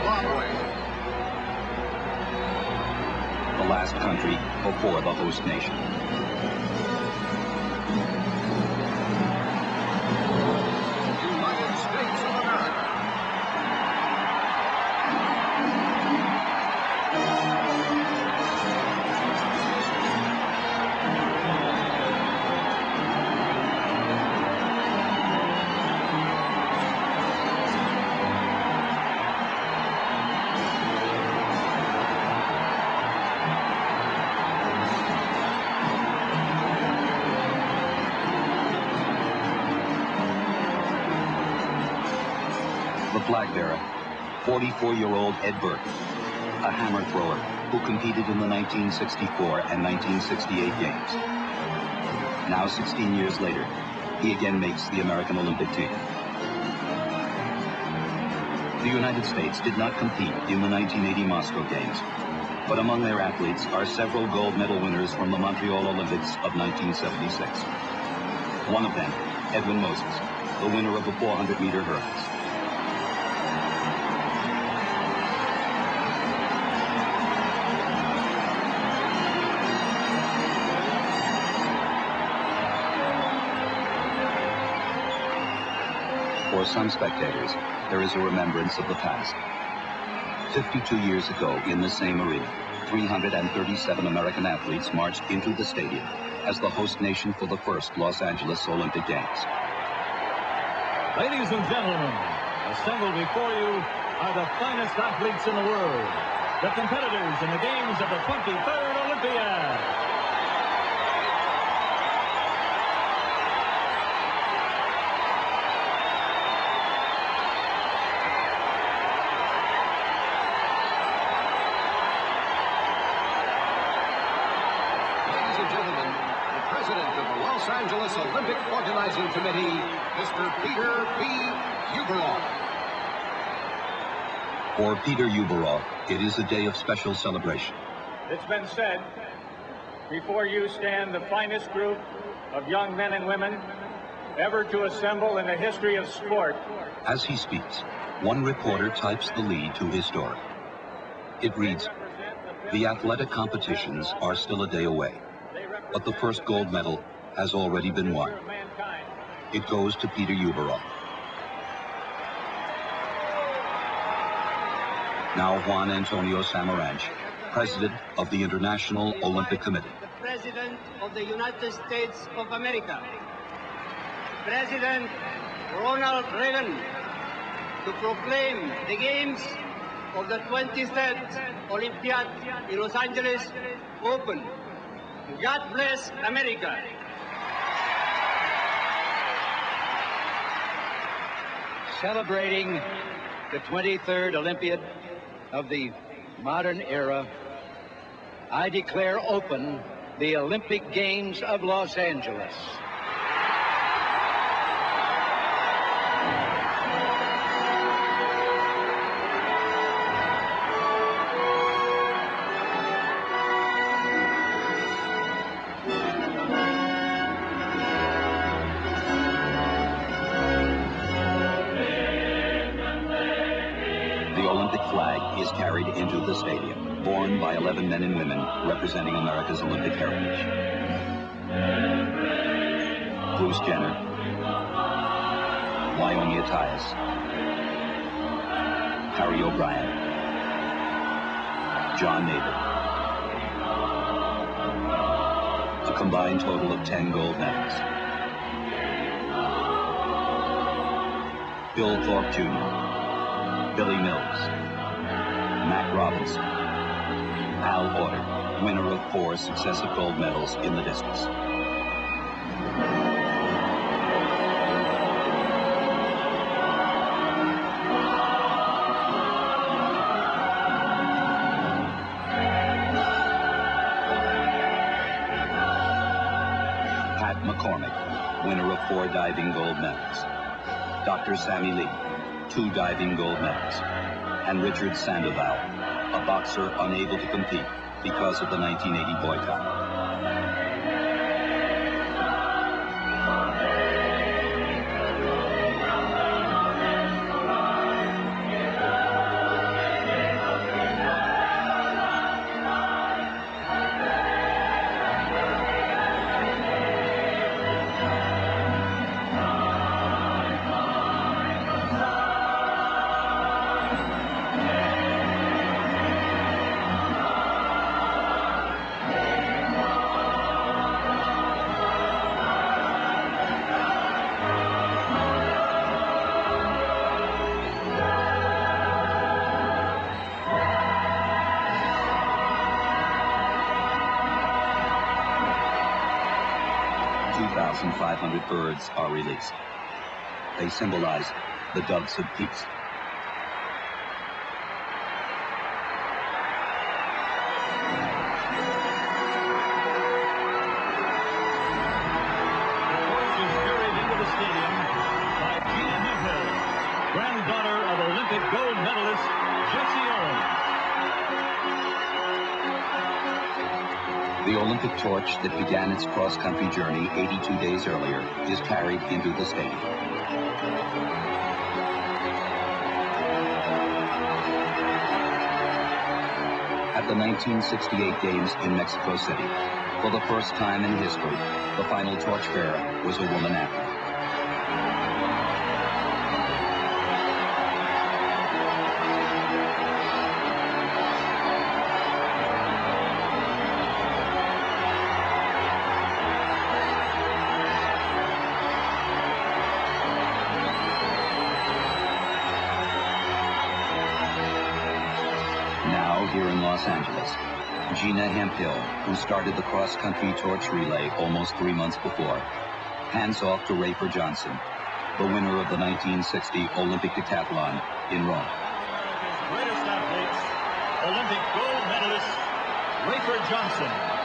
Zimbabwe. The last country before the host nation. United States of America. The flag bearer, 44-year-old Ed Burke, a hammer thrower who competed in the 1964 and 1968 games. Now, 16 years later, he again makes the American Olympic team. The United States did not compete in the 1980 Moscow Games, but among their athletes are several gold medal winners from the Montreal Olympics of 1976. One of them, Edwin Moses, the winner of the 400-meter hurdles. For some spectators, there is a remembrance of the past. 52 years ago, in the same arena, 337 American athletes marched into the stadium as the host nation for the first Los Angeles Olympic Games. Ladies and gentlemen, assembled before you are the finest athletes in the world, the competitors in the games of the 23rd Olympiad. Los Angeles Olympic Organizing Committee, Mr. Peter B. Ueberroth. For Peter Ueberroth, it is a day of special celebration. It's been said, before you stand the finest group of young men and women ever to assemble in the history of sport. As he speaks, one reporter types the lead to his story. It reads, "The athletic competitions are still a day away, but the first gold medal has already been won. It goes to Peter Ueberroth." Now Juan Antonio Samaranch, President of the International Olympic Committee. The President of the United States of America, President Ronald Reagan, to proclaim the Games of the 23rd Olympiad in Los Angeles open. God bless America. Celebrating the 23rd Olympiad of the modern era, I declare open the Olympic Games of Los Angeles. The Olympic flag is carried into the stadium, borne by 11 men and women representing America's Olympic heritage. Bruce Jenner, Wyoming Attias, Harry O'Brien, John Navid. A combined total of 10 gold medals. Bill Thorpe Jr., Billy Mills, Mac Robinson, Al Order, winner of 4 successive gold medals in the discus. Pat McCormick, winner of 4 diving gold medals. Dr. Sammy Lee, 2 diving gold medals, and Richard Sandoval, a boxer unable to compete because of the 1980 boycott. 1,500 birds are released. They symbolize the doves of peace. Granddaughter of Olympic gold medalist Jessie Owens. The Olympic torch that began its cross-country journey 82 days earlier is carried into the stadium. At the 1968 Games in Mexico City, for the first time in history, the final torchbearer was a woman athlete. Now, here in Los Angeles, Gina Hemphill, who started the cross-country torch relay almost 3 months before, hands off to Rafer Johnson, the winner of the 1960 Olympic decathlon in Rome. Greatest athletes, Olympic gold medalist Rafer Johnson.